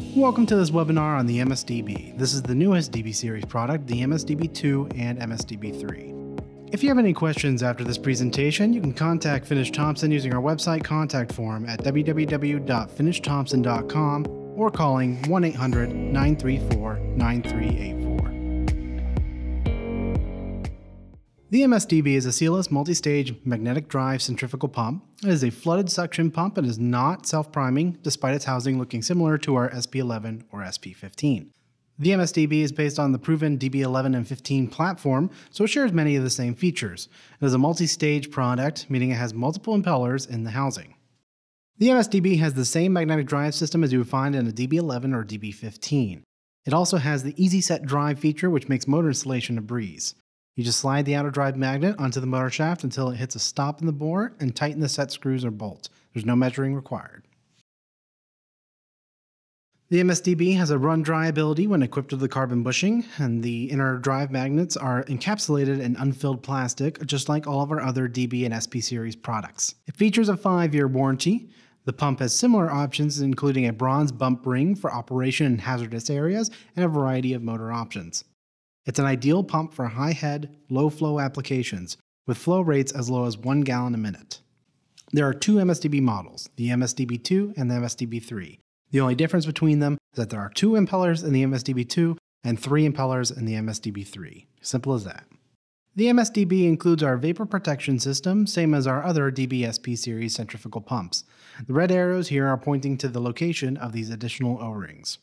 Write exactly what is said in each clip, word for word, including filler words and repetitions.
Welcome to this webinar on the M S D B. This is the newest D B series product, the M S D B two and M S D B three. If you have any questions after this presentation, you can contact Finnish Thompson using our website contact form at w w w dot finnish thompson dot com or calling one eight hundred, nine three four, nine three eight four. The M S D B is a sealless multi-stage magnetic drive centrifugal pump. It is a flooded suction pump and is not self-priming, despite its housing looking similar to our S P eleven or S P fifteen. The M S D B is based on the proven D B eleven and fifteen platform, so it shares many of the same features. It is a multi-stage product, meaning it has multiple impellers in the housing. The M S D B has the same magnetic drive system as you would find in a D B eleven or D B fifteen. It also has the Easy Set Drive feature, which makes motor installation a breeze. You just slide the outer drive magnet onto the motor shaft until it hits a stop in the bore and tighten the set screws or bolt. There's no measuring required. The M S D B has a run-dry ability when equipped with the carbon bushing, and the inner drive magnets are encapsulated in unfilled plastic, just like all of our other D B and S P series products. It features a five-year warranty. The pump has similar options, including a bronze bump ring for operation in hazardous areas and a variety of motor options. It's an ideal pump for high-head, low-flow applications, with flow rates as low as one gallon a minute. There are two M S D B models, the M S D B two and the M S D B three. The only difference between them is that there are two impellers in the M S D B two and three impellers in the M S D B three. Simple as that. The M S D B includes our vapor protection system, same as our other D B S P series centrifugal pumps. The red arrows here are pointing to the location of these additional O-rings.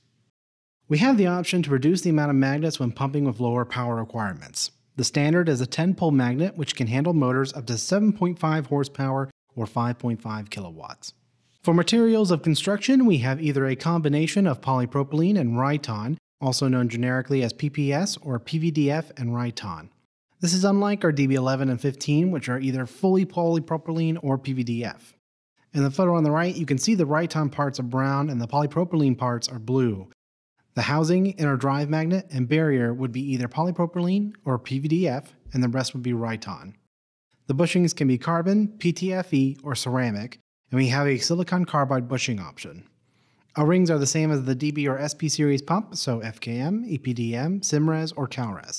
We have the option to reduce the amount of magnets when pumping with lower power requirements. The standard is a ten pole magnet, which can handle motors up to seven point five horsepower or five point five kilowatts. For materials of construction, we have either a combination of polypropylene and Riton, also known generically as P P S or P V D F and Riton. This is unlike our D B eleven and fifteen, which are either fully polypropylene or P V D F. In the photo on the right, you can see the Riton parts are brown and the polypropylene parts are blue. The housing, inner drive magnet, and barrier would be either polypropylene or P V D F, and the rest would be Riton. The bushings can be carbon, P T F E, or ceramic, and we have a silicon carbide bushing option. O-rings are the same as the D B or S P series pump, so F K M, E P D M, Simres, or Calres.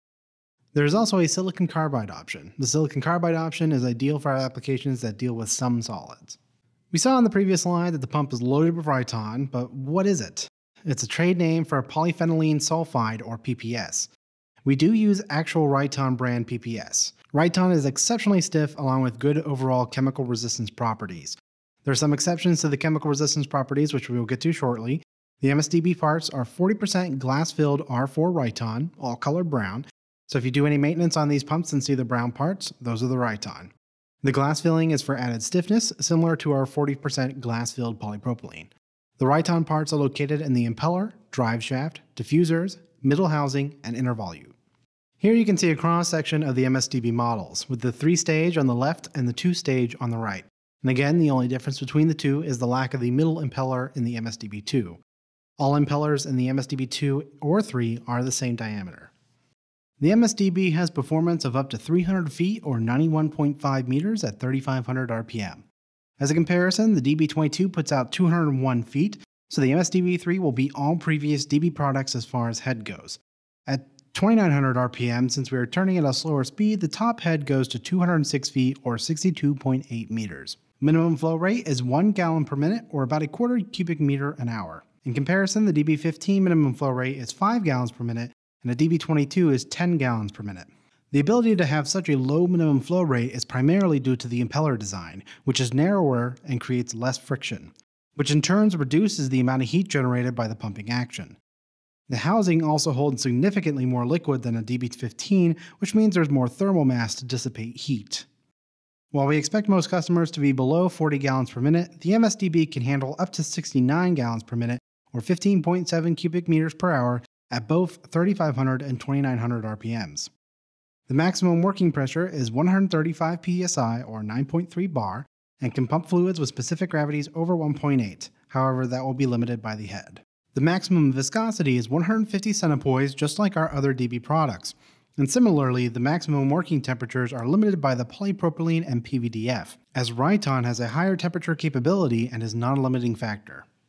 There is also a silicon carbide option. The silicon carbide option is ideal for applications that deal with some solids. We saw on the previous slide that the pump is loaded with Riton, but what is it? It's a trade name for polyphenylene sulfide, or P P S. We do use actual Riton brand P P S. Riton is exceptionally stiff along with good overall chemical resistance properties. There are some exceptions to the chemical resistance properties, which we will get to shortly. The M S D B parts are forty percent glass-filled R four Riton, all colored brown. So if you do any maintenance on these pumps and see the brown parts, those are the Riton. The glass filling is for added stiffness, similar to our forty percent glass-filled polypropylene. The Riton parts are located in the impeller, drive shaft, diffusers, middle housing, and inner volute. Here you can see a cross-section of the M S D B models, with the three-stage on the left and the two-stage on the right. And again, the only difference between the two is the lack of the middle impeller in the M S D B two. All impellers in the M S D B two or three are the same diameter. The M S D B has performance of up to three hundred feet or ninety-one point five meters at thirty-five hundred R P M. As a comparison, the D B twenty-two puts out two hundred one feet, so the M S D B three will beat all previous D B products as far as head goes. At twenty-nine hundred R P M, since we are turning at a slower speed, the top head goes to two hundred six feet or sixty-two point eight meters. Minimum flow rate is one gallon per minute or about a quarter cubic meter an hour. In comparison, the D B fifteen minimum flow rate is five gallons per minute and the D B twenty-two is ten gallons per minute. The ability to have such a low minimum flow rate is primarily due to the impeller design, which is narrower and creates less friction, which in turn reduces the amount of heat generated by the pumping action. The housing also holds significantly more liquid than a D B fifteen, which means there's more thermal mass to dissipate heat. While we expect most customers to be below forty gallons per minute, the M S D B can handle up to sixty-nine gallons per minute or fifteen point seven cubic meters per hour at both thirty-five hundred and twenty-nine hundred R P Ms. The maximum working pressure is one hundred thirty-five P S I or nine point three bar and can pump fluids with specific gravities over one point eight, however that will be limited by the head. The maximum viscosity is one hundred fifty centipoise, just like our other D B products, and similarly the maximum working temperatures are limited by the polypropylene and P V D F, as Riton has a higher temperature capability and is not a limiting factor.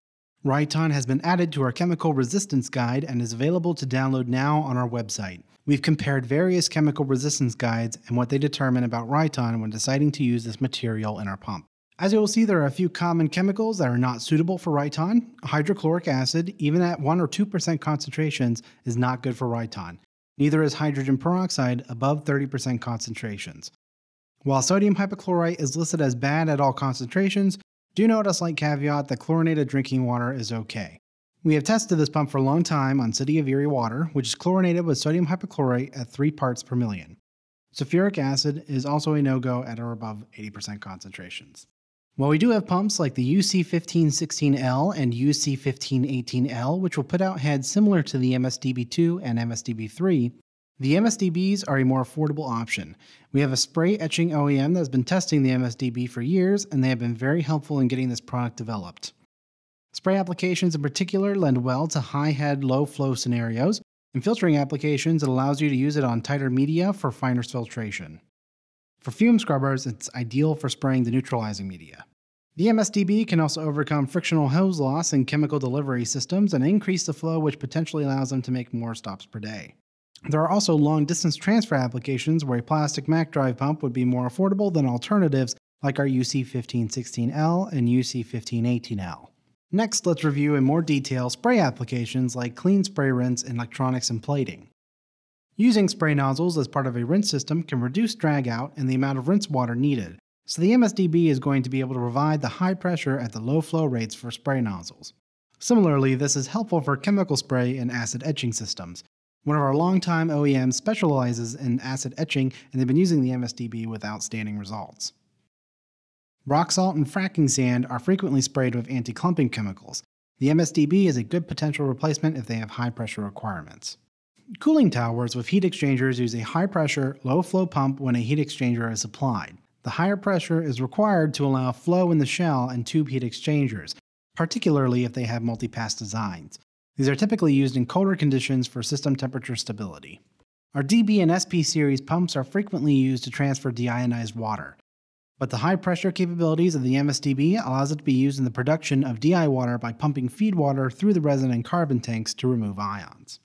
Rhyton has been added to our chemical resistance guide and is available to download now on our website. We've compared various chemical resistance guides and what they determine about Rhyton when deciding to use this material in our pump. As you will see, there are a few common chemicals that are not suitable for Rhyton. Hydrochloric acid, even at one or two percent concentrations, is not good for Rhyton. Neither is hydrogen peroxide above thirty percent concentrations. While sodium hypochlorite is listed as bad at all concentrations, do note a slight caveat that chlorinated drinking water is okay. We have tested this pump for a long time on City of Erie water, which is chlorinated with sodium hypochlorite at three parts per million. Sulfuric acid is also a no-go at or above eighty percent concentrations. While we do have pumps like the U C fifteen sixteen L and U C fifteen eighteen L, which will put out heads similar to the M S D B two and M S D B three, the M S D Bs are a more affordable option. We have a spray etching O E M that has been testing the M S D B for years, and they have been very helpful in getting this product developed. Spray applications in particular lend well to high head, low flow scenarios. In filtering applications, it allows you to use it on tighter media for finer filtration. For fume scrubbers, it's ideal for spraying the neutralizing media. The M S D B can also overcome frictional hose loss in chemical delivery systems and increase the flow, which potentially allows them to make more stops per day. There are also long-distance transfer applications where a plastic Mac drive pump would be more affordable than alternatives like our U C fifteen sixteen L and U C fifteen eighteen L. Next, let's review in more detail spray applications like clean spray rinse in electronics and plating. Using spray nozzles as part of a rinse system can reduce drag out and the amount of rinse water needed, so the M S D B is going to be able to provide the high pressure at the low flow rates for spray nozzles. Similarly, this is helpful for chemical spray and acid etching systems. One of our longtime O E Ms specializes in acid etching, and they've been using the M S D B with outstanding results. Rock salt and fracking sand are frequently sprayed with anti-clumping chemicals. The M S D B is a good potential replacement if they have high pressure requirements. Cooling towers with heat exchangers use a high pressure, low flow pump when a heat exchanger is applied. The higher pressure is required to allow flow in the shell and tube heat exchangers, particularly if they have multi-pass designs. These are typically used in colder conditions for system temperature stability. Our D B and S P series pumps are frequently used to transfer deionized water, but the high pressure capabilities of the M S D B allows it to be used in the production of D I water by pumping feed water through the resin and carbon tanks to remove ions.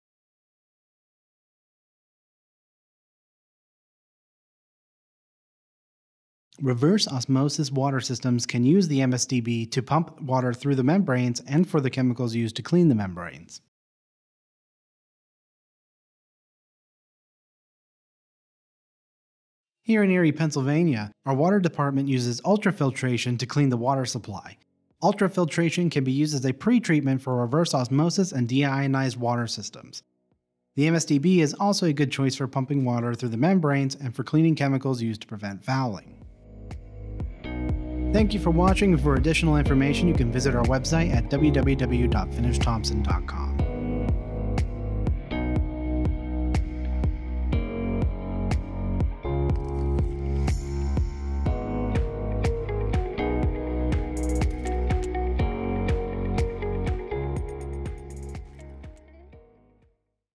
Reverse osmosis water systems can use the M S D B to pump water through the membranes and for the chemicals used to clean the membranes. Here in Erie, Pennsylvania, our water department uses ultrafiltration to clean the water supply. Ultrafiltration can be used as a pre-treatment for reverse osmosis and deionized water systems. The M S D B is also a good choice for pumping water through the membranes and for cleaning chemicals used to prevent fouling. Thank you for watching, and for additional information you can visit our website at w w w dot finish thompson dot com.